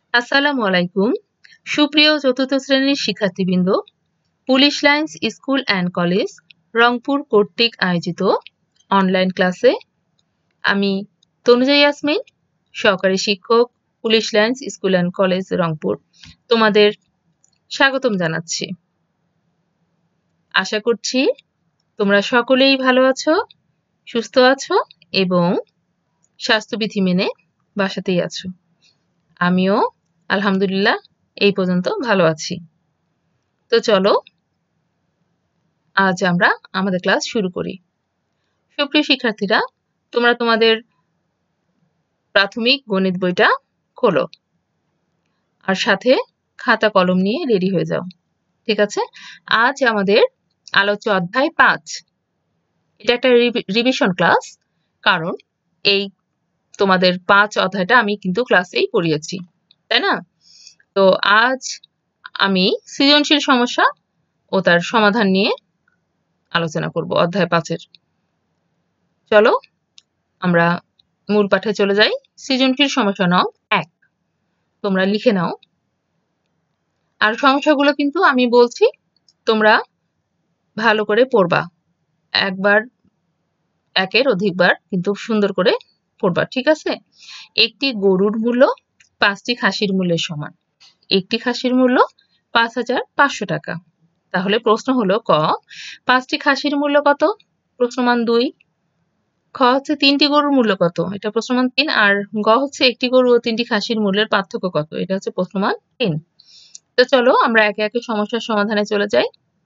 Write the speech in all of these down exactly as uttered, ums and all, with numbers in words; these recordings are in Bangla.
আসসালামু আলাইকুম। সুপ্রিয় চতুর্থ শ্রেণীর শিক্ষার্থীবৃন্দ, police lines school and college Rangpur কর্তৃক আয়োজিত অনলাইন ক্লাসে আমি তনুজা ইয়াসমিন, সহকারী শিক্ষক, police lines school and college Rangpur, তোমাদের স্বাগতম জানাচ্ছি। আশা করছি তোমরা সকলেই ভালো আছো, সুস্থ আছো এবং স্বাস্থ্যবিধি মেনে বাসাতেই আছো। আমিও আলহামদুলিল্লাহ এই পর্যন্ত ভালো আছি। তো চলো আজ আমরা আমাদের ক্লাস শুরু করি। সুপ্রিয় শিক্ষার্থীরা, তোমরা তোমাদের প্রাথমিক গণিত বইটা খোলো আর সাথে খাতা কলম নিয়ে রেডি হয়ে যাও। ঠিক আছে? আজ আমাদের আলোচ্য অধ্যায় পাঁচ। এটা একটা রিভিশন ক্লাস, কারণ এই তোমাদের পাঁচ অধ্যায়টা আমি কিন্তু ক্লাসেই পড়িয়েছি, তাই না? তো আজ আমি সৃজনশীল সমস্যা ও তার সমাধান নিয়ে আলোচনা করব অধ্যায় পাঁচের। চলো আমরা মূল পাঠে চলে যাই। সৃজনশীল সমস্যা নং এক, তোমরা লিখে নাও। আর সমস্যাগুলো কিন্তু আমি বলছি, তোমরা ভালো করে পড়বা, একবার একের অধিকবার কিন্তু সুন্দর করে পড়বা। ঠিক আছে? একটি গরুর মূল্য পাঁচটি খাসির মূল্যের সমান। একটি খাসির মূল্য পাঁচ হাজার পাঁচশো টাকা। তাহলে প্রশ্ন হলো ক, পাঁচটি খাসির মূল্য কত? প্রশ্নমান দুই। খ হচ্ছে তিনটি গরুর মূল্য কত? এটা প্রশ্নমান তিন। আর গ হচ্ছে একটি গরু ও তিনটি খাসির মূল্যের পার্থক্য কত? এটা হচ্ছে প্রশ্নমান তিন। তো চলো আমরা একে একে সমস্যার সমাধানে চলে যাই।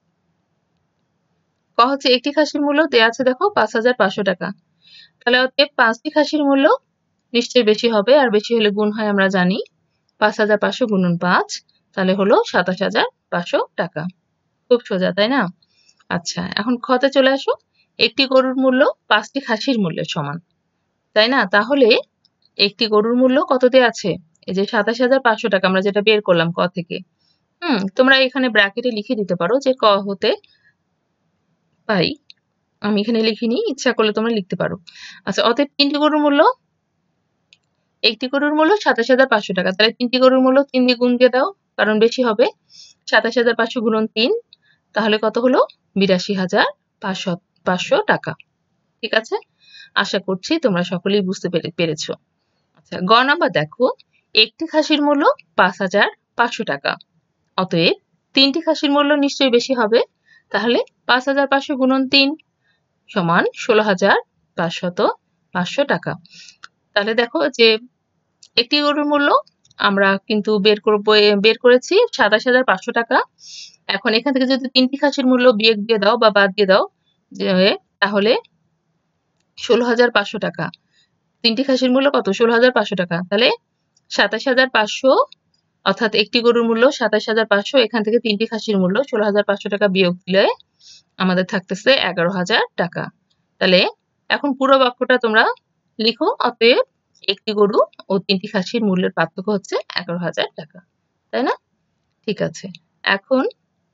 ক হচ্ছে একটি খাসির মূল্য দেয়া আছে, দেখো পাঁচ হাজার পাঁচশো টাকা। তাহলে অতএব পাঁচটি খাসির মূল্য নিশ্চয়ই বেশি হবে, আর বেশি হলে গুণ হয় আমরা জানি। পাঁচ হাজার পাঁচশো গুণন পাঁচ, তাহলে হলো সাতাশ হাজার পাঁচশো টাকা। খুব সোজা, তাই না? আচ্ছা, এখন খতে চলে আসো। একটি গরুর মূল্য পাঁচটি খাসির মূল্যের সমান, তাই না? তাহলে একটি গরুর মূল্য কত দেয়া আছে? এই যে সাতাশ হাজার পাঁচশো টাকা আমরা যেটা বের করলাম ক থেকে। হুম তোমরা এখানে ব্র্যাকেটে লিখে দিতে পারো যে ক হতে পাই। আমি এখানে লিখিনি, ইচ্ছা করলে তোমরা লিখতে পারো। আচ্ছা, অতএব তিনটি গরুর মূল্য, একটি গরুর মূল্য সাতাশ হাজার পাঁচশো টাকা। তাহলে তিনটি গরুর মূল্য তিন দিয়ে গুণ দিয়ে দাও, কারণ বেশি হবে। সাতাশ হাজার পাঁচশো গুণন তিন, তাহলে কত হলো? বিরাশি হাজার পাঁচশো পাঁচশো টাকা। ঠিক আছে? আশা করছি তোমরা সকলেই বুঝতে পেরেছ। আচ্ছা, গ নাম্বার দেখো, একটি খাসির মূল্য পাঁচ হাজার পাঁচশো টাকা। অতএব তিনটি খাসির মূল্য নিশ্চয়ই বেশি হবে। তাহলে পাঁচ হাজার পাঁচশো গুণন তিন সমান ষোলো হাজার পাঁচশত পাঁচশো টাকা। তাহলে দেখো যে একটি গরুর মূল্য আমরা কিন্তু বের করব, বের করেছি সাতাশ হাজার পাঁচশো টাকা। এখন এখান থেকে যদি তিনটি খাসির মূল্য বিয়োগ দিয়ে দাও বা বাদ দিয়ে দাও, তাহলে ষোলো হাজার পাঁচশো টাকা। তিনটি খাসির মূল্য কত? ষোলো হাজার পাঁচশো টাকা। তাহলে সাতাশ হাজার পাঁচশো, অর্থাৎ একটি গরুর মূল্য সাতাশ হাজার পাঁচশো, এখান থেকে তিনটি খাসির মূল্য ষোলো হাজার পাঁচশো টাকা বিয়োগ দিলে আমাদের থাকতেছে এগারো হাজার টাকা। তাহলে এখন পুরো বাক্যটা তোমরা লিখো। অতএব একটি গরু ও তিনটি খাসির মূল্যের পার্থক্য হচ্ছে এগারো হাজার টাকা, তাই না? ঠিক আছে, এখন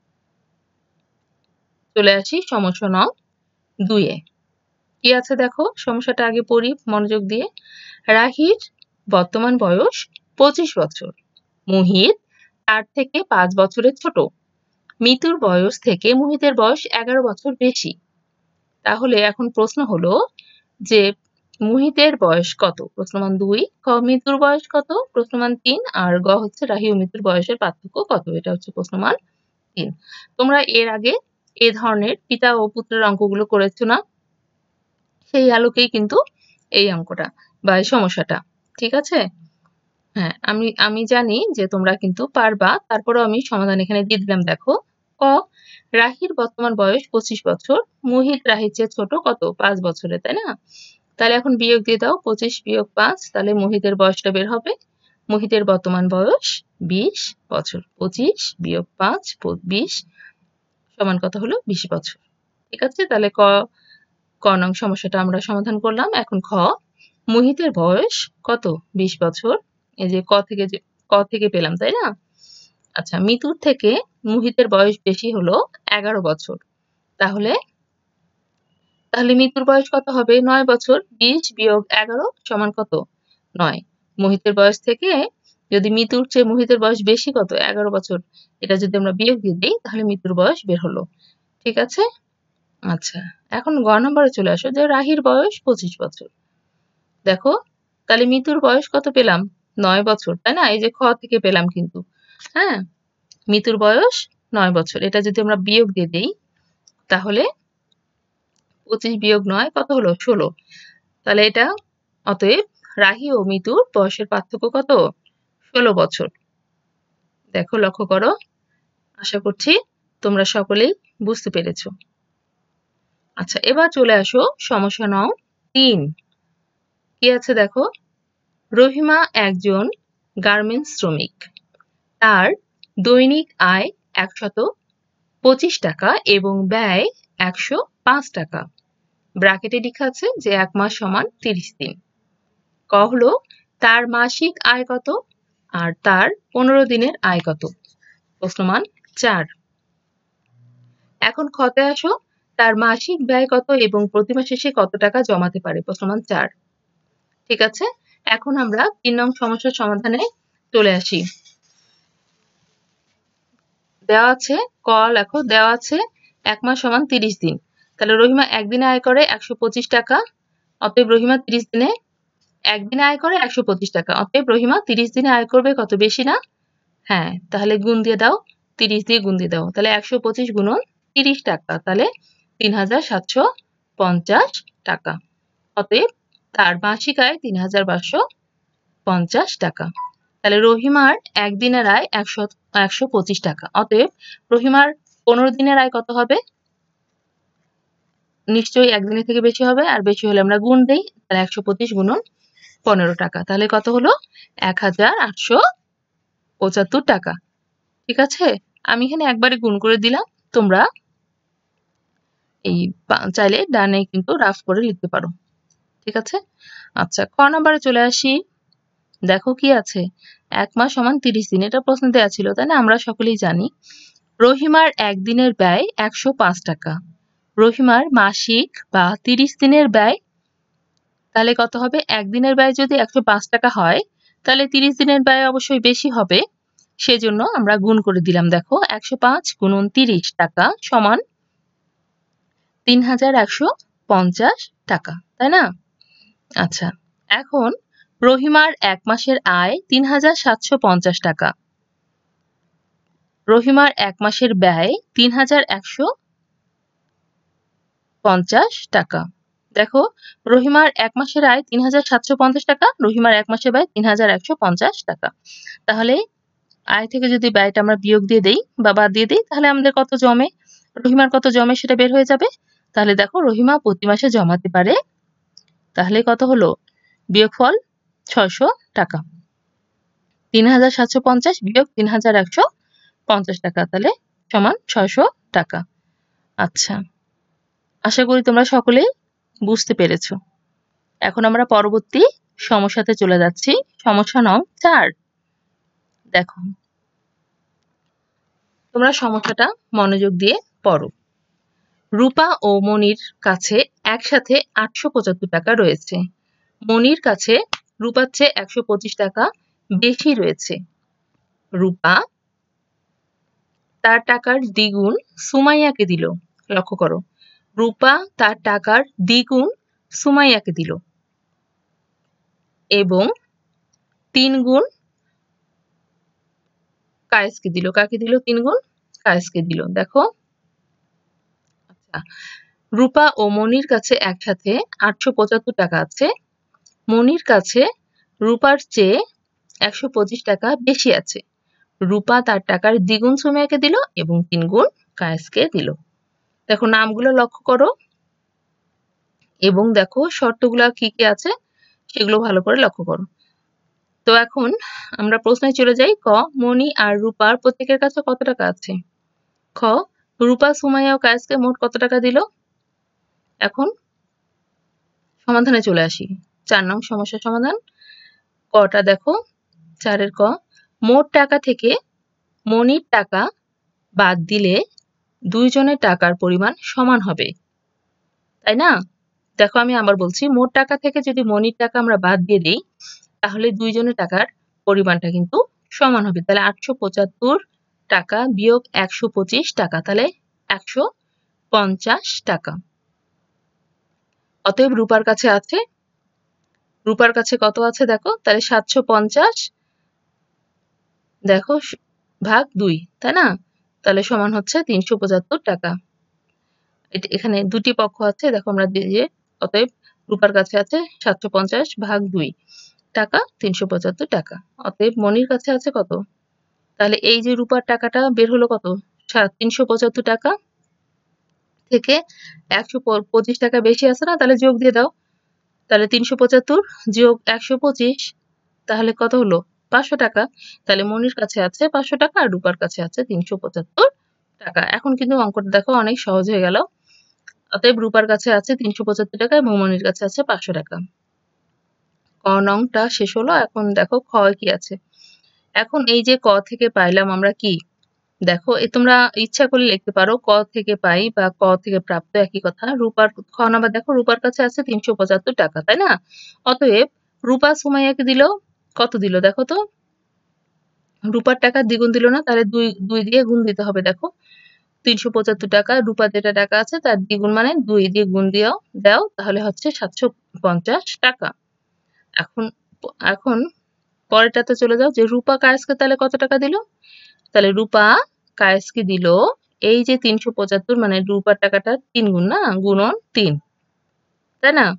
চলে আসি সমস্যা নং দুইয়ে। কি আছে দেখো, সমস্যাটা আগে পড়ি মনোযোগ দিয়ে। রাহির বর্তমান বয়স পঁচিশ বছর, মুহিত তার থেকে পাঁচ বছরের ছোট। মিতুর বয়স থেকে মুহিতের বয়স এগারো বছর বেশি। তাহলে এখন প্রশ্ন হলো যে মুহিতের বয়স কত? প্রশ্নমান দুই। খ মিতুর বয়স কত? প্রশ্নমান তিন। আর গ হচ্ছে রাহি ও মিতুর বয়সের পার্থক্য কত? এটা হচ্ছে প্রশ্নমান তিন। তোমরা এর আগে এ ধরনের পিতা ও পুত্রের অঙ্কগুলো করেছো না? সেই আলোকেই কিন্তু এই অঙ্কটা বা এই সমস্যাটা। ঠিক আছে? হ্যাঁ, আমি আমি জানি যে তোমরা কিন্তু পারবা, তারপরেও আমি সমাধান এখানে দিয়ে দিলাম। দেখো, ক রাহির বর্তমান বয়স পঁচিশ বছর, মুহিত রাহির চেয়ে ছোট কত? পাঁচ বছরের, তাই না? তাহলে এখন বিয়োগ দিয়ে দাও, পঁচিশ বিয়োগ পাঁচ, তাহলে মুহিতের বয়সটা বের হবে। মুহিতের বর্তমান বয়স বিশ বছর। পঁচিশ বিয়োগ পাঁচ, বিশ সমান কত হলো? বিশ বছর। ঠিক আছে? তাহলে ক ক নং সমস্যাটা আমরা সমাধান করলাম। এখন খ মুহিতের বয়স কত? বিশ বছর। এই যে ক থেকে যে ক থেকে পেলাম, তাই না? আচ্ছা, মিতুর থেকে মুহিতের বয়স বেশি হলো এগারো বছর। তাহলে তাহলে মিতুর বয়স কত হবে? নয় বছর। বিশ বিয়োগ এগারো সমান কত? নয়। মুহিতের বয়স থেকে যদি মিতুর চেয়ে মোহিতের বয়স বেশি কত এগারো বছর, এটা যদি আমরা বিয়োগ দিয়ে দিই তাহলে মিতুর বয়স বের হলো। ঠিক আছে? আচ্ছা, এখন গ নম্বরে চলে আসো যে রাহির বয়স পঁচিশ বছর। দেখো তাহলে মিতুর বয়স কত পেলাম? নয় বছর, তাই না? এই যে খ থেকে পেলাম কিন্তু। হ্যাঁ, মিতুর বয়স নয় বছর। এটা যদি আমরা বিয়োগ দিয়ে দিই তাহলে পঁচিশ বিয়োগ নয় কত হলো? ষোলো। তাহলে এটা অতএব রাহি ও মিতুর বয়সের পার্থক্য কত? ষোলো বছর। দেখো লক্ষ্য করো, আশা করছি তোমরা সকলেই বুঝতে পেরেছো। আচ্ছা, এবার চলে আসো সমস্যা নং তিন। কি আছে দেখো, রহিমা একজন গার্মেন্টস শ্রমিক। তার দৈনিক আয় একশত পঁচিশ টাকা এবং ব্যয় একশো পাঁচ টাকা। ব্র্যাকেটে লেখা আছে যে এক মাস সমান তিরিশ দিন। ক হলো তার মাসিক আয় কত আর তার পনেরো দিনের আয় কত? প্রশ্নমান চার। এখন খতে আসো, তার মাসিক ব্যয় কত এবং প্রতি মাসে সে কত টাকা জমাতে পারে? প্রশ্নমান চার। ঠিক আছে, এখন আমরা তিন নং সমস্যার সমাধানে চলে আসি। দেওয়া আছে, ক লেখো, দেওয়া আছে এক মাস সমান তিরিশ দিন। তাহলে রহিমা একদিনে আয় করে একশো পঁচিশ টাকা, অতএব রহিমা তিরিশ দিনে একদিনে আয় করে একশো পঁচিশ টাকা, অতএব রহিমা তিরিশ দিনে আয় করবে কত? বেশি না? হ্যাঁ, তাহলে গুণ দিয়ে দাও, তিরিশ দিয়ে গুণ দিয়ে দাও। তাহলে একশো পঁচিশ গুণন তিরিশ টাকা, তাহলে তিন হাজার সাতশো পঞ্চাশ টাকা। অতএব তার মাসিক আয় তিন হাজার পাঁচশো পঞ্চাশ টাকা। তাহলে রহিমার একদিনের আয় একশো একশো পঁচিশ টাকা, অতএব রহিমার পনেরো দিনের আয় কত হবে? নিশ্চয়ই একদিনের থেকে বেশি হবে, আর বেশি হলে আমরা গুণ দেই। তাহলে একশো পঁচিশ গুণন পনেরো টাকা, তাহলে কত হলো? এক হাজার আটশো পঁচাত্তর টাকা। ঠিক আছে, আমি এখানে একবারে গুণ করে দিলাম, তোমরা এই চাইলে ডানে কিন্তু রাফ করে লিখতে পারো। ঠিক আছে, আচ্ছা ক নম্বরে চলে আসি। দেখো কি আছে, এক মাস সমান তিরিশ দিন, এটা প্রশ্ন দেওয়া ছিল, তাই না? আমরা সকলেই জানি রহিমার একদিনের ব্যয় একশো পাঁচ টাকা। রহিমার মাসিক বা তিরিশ দিনের ব্যয় তাহলে কত হবে? একদিনের ব্যয় যদি একশো পাঁচ টাকা হয় তাহলে তিরিশ দিনের ব্যয় অবশ্যই বেশি হবে, সেজন্য আমরা গুণ করে দিলাম। দেখো একশো পাঁচ গুণন তিরিশ টাকা সমান তিন হাজার একশো পঞ্চাশ টাকা, তাই না? আচ্ছা, এখন রহিমার এক মাসের আয় তিন হাজার সাতশো পঞ্চাশ টাকা, রহিমার এক মাসের ব্যয় তিন হাজার একশো পঞ্চাশ টাকা। দেখো রহিমার এক মাসের আয় তিন হাজার সাতশো পঞ্চাশ টাকা, রহিমার এক মাসের ব্যয় তিন হাজার একশো পঞ্চাশ টাকা। তাহলে আয় থেকে যদি ব্যয়টা আমরা বিয়োগ দিয়ে দেই বা বাদ দিয়ে দিই তাহলে আমাদের কত জমে, রহিমার কত জমে সেটা বের হয়ে যাবে। তাহলে দেখো রহিমা প্রতি মাসে জমাতে পারে, তাহলে কত হলো? বিয়োগফল ছয়শো টাকা। তিন হাজার সাতশো পঞ্চাশ বিয়োগ তিন হাজার একশো পঞ্চাশ টাকা, তাহলে সমান ছয়শো টাকা। আচ্ছা, আশা করি তোমরা সকলেই বুঝতে পেরেছো। এখন আমরা পরবর্তী সমস্যাতে চলে যাচ্ছি, সমস্যা নং চার। দেখো তোমরা সমস্যাটা মনোযোগ দিয়ে পড়ো। রূপা ও মনির কাছে একসাথে আটশো পঁচাত্তর টাকা রয়েছে। মনির কাছে রূপার চেয়ে একশো পঁচিশ টাকা বেশি রয়েছে। রূপা তার টাকার দ্বিগুণ সুমাইয়াকে দিল। লক্ষ্য করো, রূপা তার টাকার দ্বিগুণ সুমাইয়াকে দিল এবং তিন গুণ কায়েসকে দিল। কাকে দিল? তিন গুণ কায়েসকে দিল। দেখো আচ্ছা, রূপা ও মনির কাছে একসাথে আটশো পঁচাত্তর টাকা আছে। মনির কাছে রূপার চেয়ে একশো পঁচিশ টাকা বেশি আছে। রূপা তার টাকার দ্বিগুণ সুমাইয়াকে দিল এবং তিন গুণ কায়েসকে দিল। দেখো নামগুলো লক্ষ্য করো এবং দেখো শর্তগুলো কি কি আছে সেগুলো ভালো করে লক্ষ্য করো। তো এখন আমরা প্রশ্নে চলে যাই। ক, মনি আর রূপার প্রত্যেকের কাছে কত টাকা আছে? খ, রূপা সুমাইয়া ও কায়েসকে মোট কত টাকা দিল? এখন সমাধানে চলে আসি। চার নং সমস্যার সমাধান। কটা দেখো, চারের ক, মোট টাকা থেকে মনির টাকা বাদ দিলে দুইজনের টাকার পরিমাণ সমান হবে, তাই না? দেখো আমি আবার বলছি, মোট টাকা থেকে যদি মনির টাকা আমরা বাদ দিয়ে দিই তাহলে দুইজনের টাকার পরিমাণটা কিন্তু সমান হবে। তাহলে আটশো পঁচাত্তর টাকা বিয়োগ একশো পঁচিশ টাকা, তাহলে একশো পঞ্চাশ টাকা। অতএব রূপার কাছে আছে, রূপার কাছে কত আছে দেখো, তাহলে সাতশো পঞ্চাশ দেখো ভাগ দুই, তাই না? তাহলে সমান হচ্ছে তিনশো পঁচাত্তর টাকা। এখানে দুটি পক্ষ আছে, দেখো আমরা দিয়ে, অতএব রূপার কাছে আছে সাতশো পঞ্চাশ ভাগ দুই টাকা, তিনশো পঁচাত্তর টাকা। অতএব মনির কাছে আছে কত? তাহলে এই যে রূপার টাকাটা বের হলো কত, তিনশো পঁচাত্তর টাকা থেকে একশো পঁচিশ টাকা বেশি আছে না, তাহলে যোগ দিয়ে দাও। তাহলে তিনশো পঁচাত্তর যোগ একশো পঁচিশ, তাহলে কত হলো? পাঁচশো টাকা। তাহলে মনির কাছে আছে পাঁচশো টাকা আর রূপার কাছে আছে তিনশো পঁচাত্তর টাকা। এখন কিন্তু অঙ্কটা দেখো অনেক সহজ হয়ে গেল। অতএব রূপার কাছে আছে তিনশো পঁচাত্তর টাকা এবং মনির কাছে আছে পাঁচশো টাকা। ক নংটা শেষ হলো। এখন দেখো খ কি আছে। এখন এই যে ক থেকে পাইলাম আমরা কি, দেখো এই তোমরা ইচ্ছা করলে লিখতে পারো ক থেকে পাই বা ক থেকে প্রাপ্ত একই কথা। রূপার খ নাম্বার দেখো, রূপার কাছে আছে তিনশো পঁচাত্তর টাকা, তাই না? অতএব রূপা সুমাইয়াকে দিল কত, দিল দেখো তো, রূপার টাকা দ্বিগুণ দিল না, তাহলে দুই দুই দিয়ে গুণ দিতে হবে। দেখো তিনশো পঁচাত্তর টাকা, রূপা যেটা টাকা আছে তার দ্বিগুণ মানে দুই দিয়ে গুণ দিও দাও, তাহলে হচ্ছে সাতশো পঞ্চাশ টাকা। এখন এখন পরেরটাতে চলে যাও, যে রূপা কায়েসকে তাহলে কত টাকা দিল, তাহলে রূপা কায়েসকে দিল এই যে তিনশো পঁচাত্তর, মানে রূপার টাকাটা তিন গুণ না, গুণন তিন, তাই না?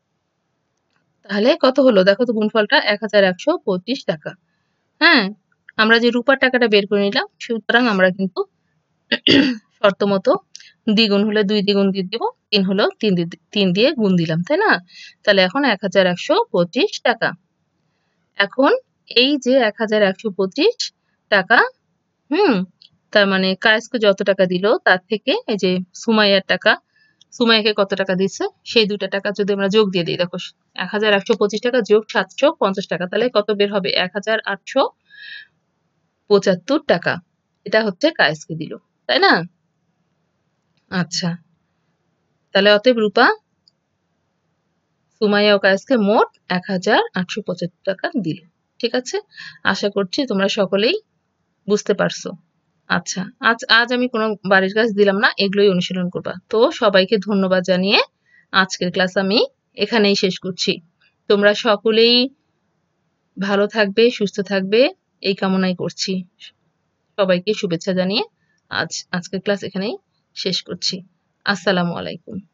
তাহলে কত হলো দেখো তো, গুণফলটা এক হাজার একশো পঁচিশ টাকা। হ্যাঁ, আমরা যে রূপার টাকাটা বের করে নিলাম, সুতরাং আমরা কিন্তু শর্ত মতো দ্বিগুণ হলে দুই দ্বিগুণ দিয়ে দিব, তিন হলো তিন তিন দিয়ে গুণ দিলাম, তাই না? তাহলে এখন এক হাজার একশো পঁচিশ টাকা। এখন এই যে এক হাজার একশো পঁচিশ টাকা, হুম, তার মানে কায়েসকে যত টাকা দিল তার থেকে এই যে সুমাইয়ার টাকা, সুমাইয়াকে কত টাকা দিচ্ছে সেই দুটা টাকা যদি আমরা যোগ দিয়ে দিই, দেখো এক হাজার একশো পঁচিশ টাকা যোগ সাতশো পঞ্চাশ টাকা, তাহলে কত বের হবে? এক হাজার আটশো পঁচাত্তর টাকা। এটা হচ্ছে কায়েসকে দিল, তাই না? আচ্ছা, তাহলে অতএব রূপা সুমাইয়া ও কায়েসকে মোট এক হাজার আটশো পঁচাত্তর টাকা দিল। ঠিক আছে, আশা করছি তোমরা সকলেই বুঝতে পারছো। আচ্ছা, আজ আজ আমি কোনো বাড়ির কাজ দিলাম না, এগুলোই অনুশীলন করবা। তো সবাইকে ধন্যবাদ জানিয়ে আজকের ক্লাস আমি এখানেই শেষ করছি। তোমরা সকলেই ভালো থাকবে, সুস্থ থাকবে এই কামনাই করছি। সবাইকে শুভেচ্ছা জানিয়ে আজ আজকের ক্লাস এখানেই শেষ করছি। আসসালামু আলাইকুম।